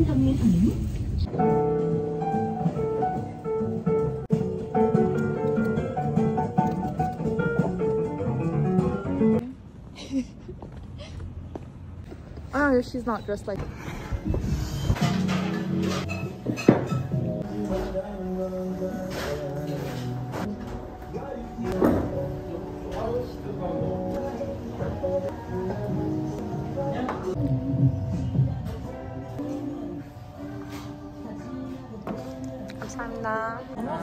한정에서는 Oh, she's not dressed like. 감사합니다.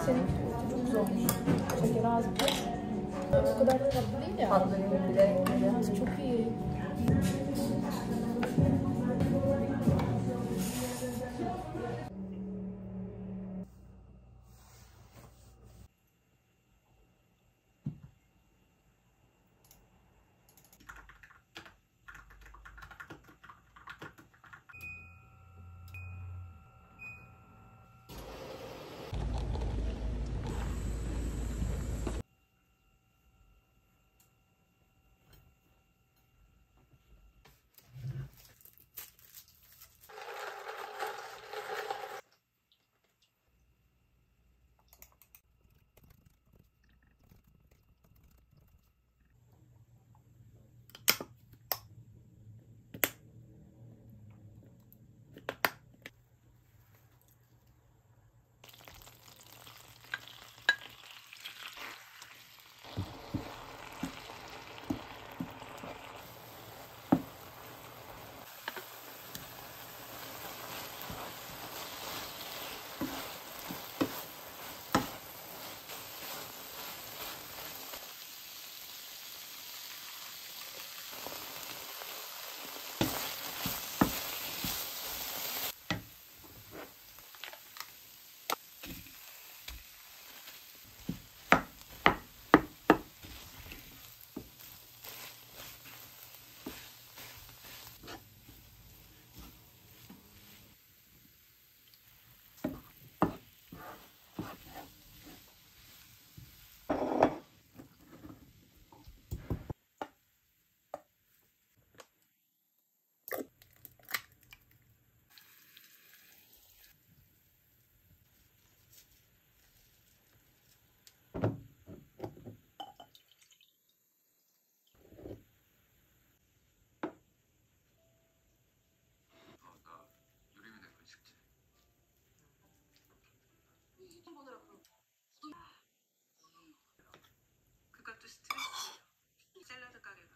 그것도 스트레스. 샐러드 가게가.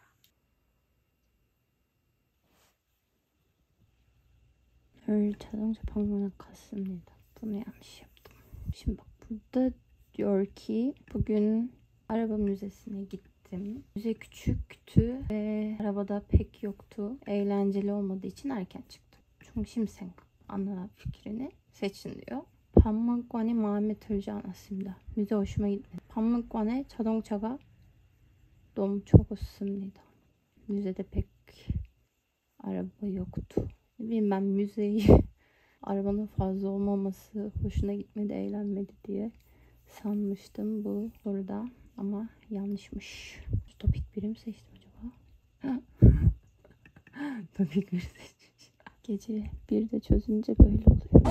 열 자동차 방문에 갔습니다. Bunu yanlış yaptım. Şimdi bak burada diyor ki bugün araba müzesine gittim. Müze küçüktü ve arabada pek yoktu. Eğlenceli olmadığı için erken çıktım. 중심생 ana fikrini seçin diyor. 박물관이 마음에 들지 않았습니다. müze hoşuma gitmedi. 박물관에 자동차가 너무 적었습니다. müzede pek araba yoktu. Ben müzeyi arabanın fazla olmaması hoşuna gitmedi, eğlenmedi diye sanmıştım bu soruda ama yanlışmış. Topik 1'i mi seçtim acaba? Topik 1'i seçmiş. Gece 1'de çözünce böyle oluyor.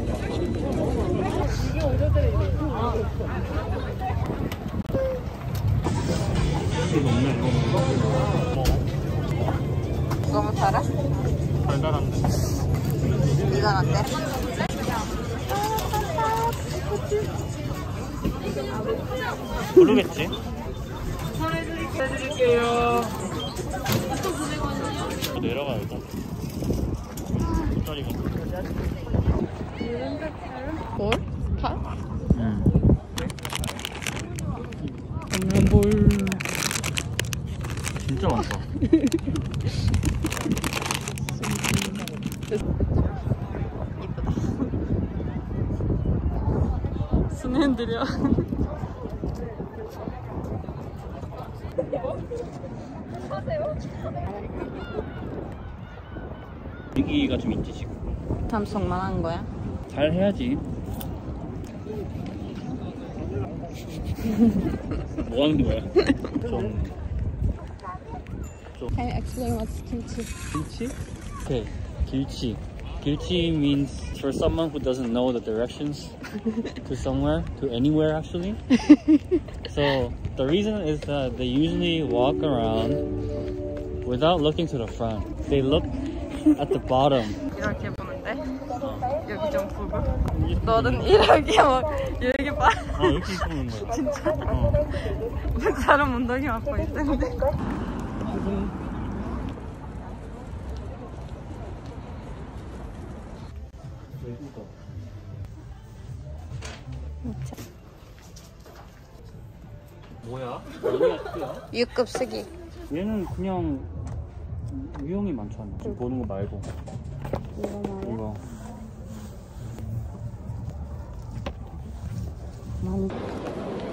너무 달아? 달달한데. 이건 어때? 모르겠지? 해드릴게요. 내려가야겠다. 짜리가. 뭘? 다? 오늘 뭘? 진짜 많다. 이쁘다. 스낸들이야. 분위기가 좀 있지 지금. 삼성만 한 거야? 잘 해야지. 뭐 하는 거야? Can you explain what's kimchi? 김치? 오케이. 길치. Guilty means for someone who doesn't know the directions to somewhere, to anywhere actually. So the reason is that they usually walk around without looking to the front. They look at the bottom. 이렇게 보는데 여기 좀 보고 너는 이렇게 이렇게 봐. 이렇게 보는 거야. 진짜? 사람 엉덩이 맞고 있던데. 뭐야? 여기가 크야? 6급 쓰기. 얘는 그냥 유형이 많잖아. 지금 보는 거 말고. 이거 말이야? 이거. 만